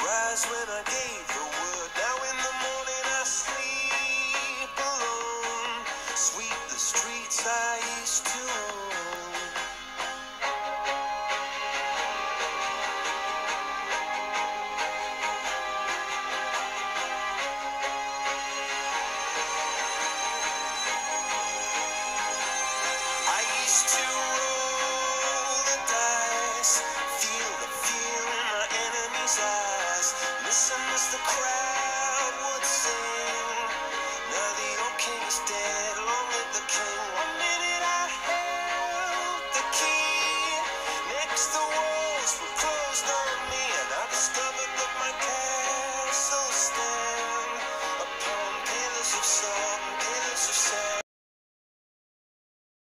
rise when I gave the word. Now in the morning I sleep alone, sweep the streets I used to own. I used to roll the dice, feel the fear in my enemy's eyes. Listen as the crowd